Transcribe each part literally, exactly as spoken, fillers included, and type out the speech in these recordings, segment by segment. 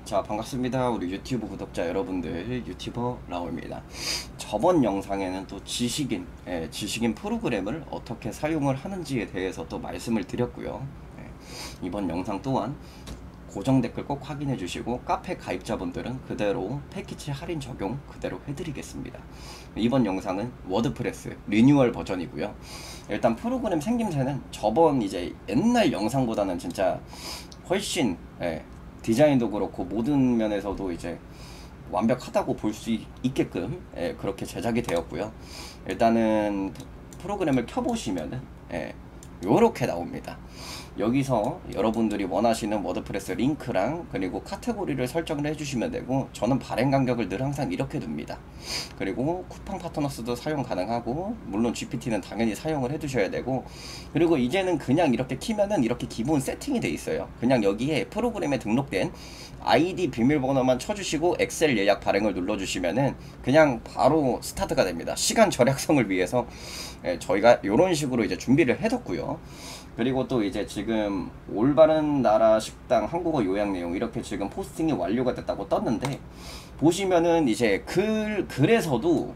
자, 반갑습니다. 우리 유튜브 구독자 여러분들, 유튜버 라오입니다. 저번 영상에는 또 지식인, 예, 지식인 프로그램을 어떻게 사용을 하는지에 대해서 또 말씀을 드렸고요. 예, 이번 영상 또한 고정 댓글 꼭 확인해 주시고 카페 가입자분들은 그대로 패키지 할인 적용 그대로 해드리겠습니다. 이번 영상은 워드프레스 리뉴얼 버전이고요. 일단 프로그램 생김새는 저번 이제 옛날 영상보다는 진짜 훨씬, 예, 디자인도 그렇고 모든 면에서도 이제 완벽하다고 볼 수 있게끔, 예, 그렇게 제작이 되었고요. 일단은 프로그램을 켜보시면은, 예, 요렇게 나옵니다. 여기서 여러분들이 원하시는 워드프레스 링크랑 그리고 카테고리를 설정을 해주시면 되고, 저는 발행 간격을 늘 항상 이렇게 둡니다. 그리고 쿠팡 파트너스도 사용 가능하고, 물론 지피티는 당연히 사용을 해두셔야 되고, 그리고 이제는 그냥 이렇게 키면은 이렇게 기본 세팅이 돼 있어요. 그냥 여기에 프로그램에 등록된 아이디 비밀번호만 쳐주시고 엑셀 예약 발행을 눌러주시면은 그냥 바로 스타트가 됩니다. 시간 절약성을 위해서, 예, 저희가 이런 식으로 이제 준비를 해뒀고요. 그리고 또 이제 지금 올바른 나라 식당 한국어 요약 내용 이렇게 지금 포스팅이 완료가 됐다고 떴는데, 보시면은 이제 글, 글에서도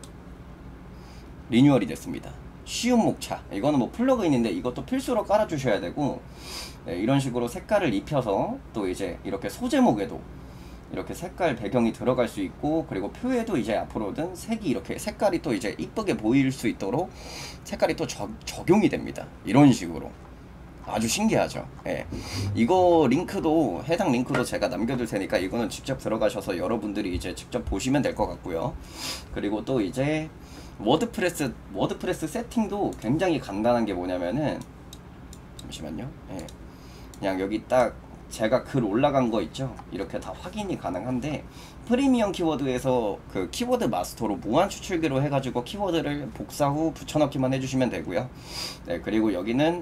리뉴얼이 됐습니다. 쉬운 목차, 이거는 뭐 플러그인인데 이것도 필수로 깔아주셔야 되고, 네, 이런 식으로 색깔을 입혀서 또 이제 이렇게 소제목에도 이렇게 색깔 배경이 들어갈 수 있고, 그리고 표에도 이제 앞으로는 색이 이렇게 색깔이 또 이제 이쁘게 보일 수 있도록 색깔이 또 적, 적용이 됩니다. 이런 식으로 아주 신기하죠. 예. 이거 링크도, 해당 링크도 제가 남겨둘 테니까 이거는 직접 들어가셔서 여러분들이 이제 직접 보시면 될 것 같고요. 그리고 또 이제 워드프레스 워드프레스 세팅도 굉장히 간단한 게 뭐냐면은, 잠시만요. 예. 그냥 여기 딱 제가 글 올라간 거 있죠, 이렇게 다 확인이 가능한데, 프리미엄 키워드에서 그 키워드 마스터로 무한 추출기로 해가지고 키워드를 복사 후 붙여넣기만 해주시면 되고요. 네, 그리고 여기는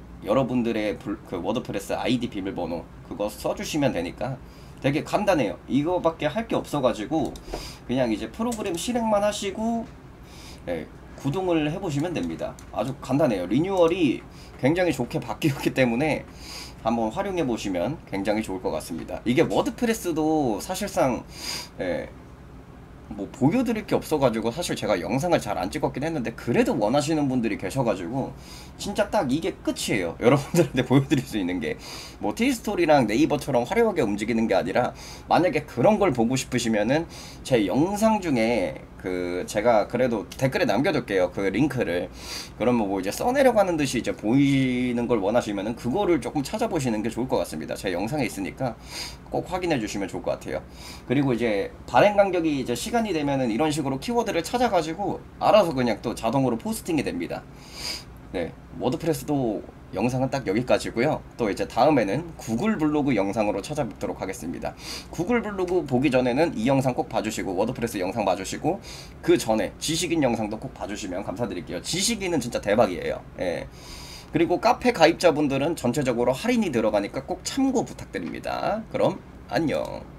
여러분들의 그 워드프레스 아이디 비밀번호 그거 써주시면 되니까 되게 간단해요. 이거밖에 할 게 없어가지고 그냥 이제 프로그램 실행만 하시고, 예, 구동을 해보시면 됩니다. 아주 간단해요. 리뉴얼이 굉장히 좋게 바뀌었기 때문에 한번 활용해 보시면 굉장히 좋을 것 같습니다. 이게 워드프레스도 사실상, 예, 뭐 보여드릴 게 없어가지고 사실 제가 영상을 잘 안 찍었긴 했는데, 그래도 원하시는 분들이 계셔가지고 진짜 딱 이게 끝이에요. 여러분들한테 보여드릴 수 있는 게 뭐 티스토리랑 네이버처럼 화려하게 움직이는 게 아니라, 만약에 그런 걸 보고 싶으시면은 제 영상 중에 그 제가 그래도 댓글에 남겨둘게요, 그 링크를. 그러면 뭐 이제 써내려가는 듯이 이제 보이는 걸 원하시면은 그거를 조금 찾아보시는 게 좋을 것 같습니다. 제 영상에 있으니까 꼭 확인해 주시면 좋을 것 같아요. 그리고 이제 발행 간격이 이제 시간이 되면은 이런 식으로 키워드를 찾아가지고 알아서 그냥 또 자동으로 포스팅이 됩니다. 네, 워드프레스도 영상은 딱 여기까지고요. 또 이제 다음에는 구글 블로그 영상으로 찾아뵙도록 하겠습니다. 구글 블로그 보기 전에는 이 영상 꼭 봐주시고, 워드프레스 영상 봐주시고, 그 전에 지식인 영상도 꼭 봐주시면 감사드릴게요. 지식인은 진짜 대박이에요. 예. 그리고 카페 가입자분들은 전체적으로 할인이 들어가니까 꼭 참고 부탁드립니다. 그럼 안녕.